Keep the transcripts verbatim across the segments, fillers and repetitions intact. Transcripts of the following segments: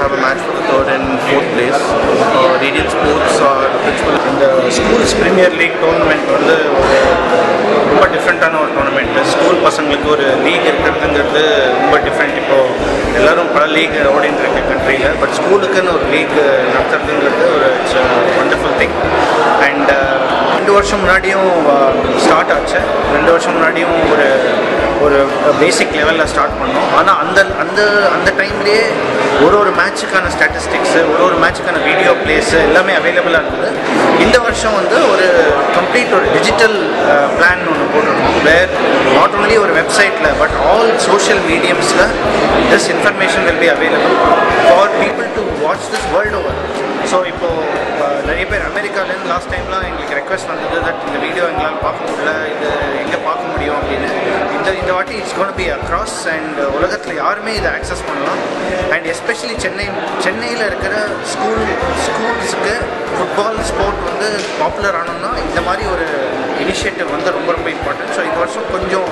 have a match for the third and fourth place. Uh, Radiant Sports are principal in the schools Premier League tournament. வந்து ரொம்ப டிஃப்ரெண்ட்டான ஒரு tournament. School பசங்களுக்கு ஒரு league இருக்கிறதுங்கிறது ரொம்ப டிஃப்ரெண்ட். இப்போது எல்லோரும் பல லீக் ஓடிட்டு இருக்கு கண்ட்ரியில், பட் ஸ்கூலுக்குன்னு ஒரு லீக் நடத்துறதுங்கிறது ஒரு இட்ஸ் வண்டர்ஃபுல் திங். அண்ட் ரெண்டு வருஷம் முன்னாடியும் ஸ்டார்ட் ஆச்சு. ரெண்டு வருஷம் முன்னாடியும் ஒரு ஒரு பேசிக் லெவலில் ஸ்டார்ட் பண்ணோம். ஆனால் அந்த அந்த அந்த டைம்லேயே ஒரு ஒரு மேட்சுக்கான ஸ்டாட்டிஸ்டிக்ஸு, ஒரு ஒரு மேட்சுக்கான வீடியோ பிளேஸு எல்லாமே அவைலபிளாக இருந்தது. இந்த வருஷம் வந்து ஒரு கம்ப்ளீட் ஒரு டிஜிட்டல் பிளான் ஒன்று போட்டிருக்கோம். வேர் நாட் ஓன்லி ஒரு வெப்சைட்டில் பட் ஆல் சோஷியல் மீடியம்ஸில் this information will be available for people to watch this world over. So இப்போது நிறைய பேர் அமெரிக்காலேருந்து லாஸ்ட் டைம்லாம் எங்களுக்கு ரெக்வஸ்ட் வந்தது தட் இந்த வீடியோ எங்களால் பார்க்க முடியல, இது எங்கே பார்க்க முடியும் அப்படின்னு. இந்த இந்த வாட்டி it's gonna be across and உலகத்தில் யாருமே இதை ஆக்சஸ் பண்ணலாம். அண்ட் எஸ்பெஷலி சென்னை சென்னையில் இருக்கிற ஸ்கூல் ஸ்கூல்ஸுக்கு ஃபுட்பால் ஸ்போர்ட் வந்து பாப்புலர் ஆனோம்னா இந்த மாதிரி ஒரு இனிஷியேட்டிவ் வந்து ரொம்ப ரொம்ப இம்பார்ட்டன்ட். ஸோ இந்த வருஷம் கொஞ்சம்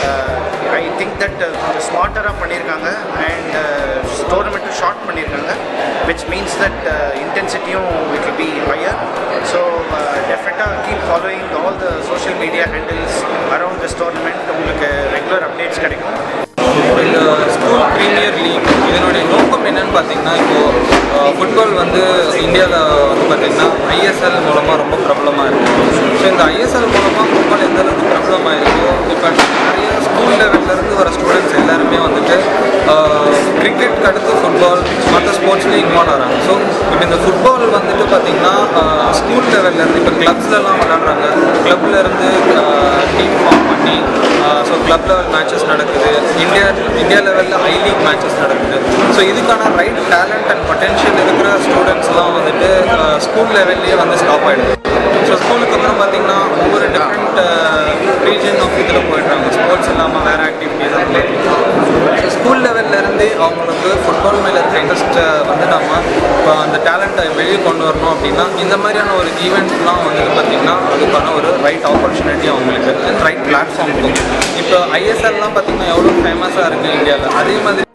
ஐ திங்க் தட் கொஞ்சம் ஸ்மார்ட்டராக பண்ணியிருக்காங்க அண்ட் டோர்னமெண்ட்டும் ஷார்ட் பண்ணியிருக்காங்க, விச் மீன்ஸ் தட் இன்டென்சிட்டியும் it will be higher. So டெஃபினட்டாக keep following all the social media handles around this tournament. உங்களுக்கு ரெகுலர் அப்டேட்ஸ் கிடைக்கும். இந்த ஸ்கூல் ப்ரீமியர் லீக் இதனுடைய நோக்கம் என்னன்னு பார்த்தீங்கன்னா, இப்போது ஃபுட்பால் வந்து இந்தியாவில் வந்து பார்த்திங்கன்னா ஐஎஸ்எல் மூலமாக ரொம்ப பிரபலமாக இருக்கும். ஸோ இந்த ஐஎஸ்எல் மூலமாக ஃபுட்பால் எந்த அளவுக்கு பிரபலமாக இருக்கோ, இப்போ நிறைய ஸ்கூல் லெவல்லேருந்து வர ஸ்டூடெண்ட்ஸ் எல்லாருமே வந்துட்டு கிரிக்கெட்டுக்கு அடுத்து ஃபுட்பால் மற்ற ஸ்போர்ட்ஸ்லேயும் இன்வால்வ் ஆகிறாங்க. ஸோ இப்போ இந்த ஃபுட்பால் வந்துட்டு பார்த்திங்கன்னா ஸ்கூல் லெவல்லேருந்து இப்போ கிளப்ஸ்லலாம் விளாட்றாங்க. கிளப்லேருந்து டீம் ஃபார்ம் பண்ணி ஸோ கிளப் லெவல் மேட்சஸ் நடக்குது. இந்தியா இந்தியா லெவலில் ஐ லீக் மேட்சஸ் நடக்குது. ஸோ இதுக்கான ரைட் டேலண்ட் அண்ட் பொட்டென்ஷியல் இருக்கிற ஸ்டூடெண்ட்ஸ்லாம் வந்துட்டு ஸ்கூல் லெவல்லையே வந்து ஸ்டாப் ஆகிடுது. ஸோ ஸ்கூலுக்கு அப்புறம் பார்த்திங்கன்னா ஒவ்வொரு டிஃப்ரெண்ட் ரீஜன் ஆஃப் இதில் போயிடுறாங்க. ஸ்போர்ட்ஸ் இல்லாமல் வேறு ஆக்டிவிட்டீஸ் அதில். ஸோ ஸ்கூல் லெவல்லேருந்து அவங்களுக்கு ஃபுட்பால் மேலே இருக்க இன்ட்ரெஸ்ட்டை வந்து நம்ம இப்போ அந்த டேலண்ட்டை வெளியே கொண்டு வரணும் அப்படின்னா இந்த மாதிரியான ஒரு ஈவெண்ட்ஸ்லாம் வந்து பார்த்திங்கன்னா அதுக்கான ஒரு ரைட் ஆப்பர்ச்சுனிட்டி அவங்களுக்கு இருக்குது, ரைட் பிளாட்ஃபார்ம் இருக்கும். இப்போ ஐஎஸ்எல்லாம் பார்த்திங்கன்னா எவ்வளோ ஃபேமஸாக இருக்குது இந்தியாவில், அதே மாதிரி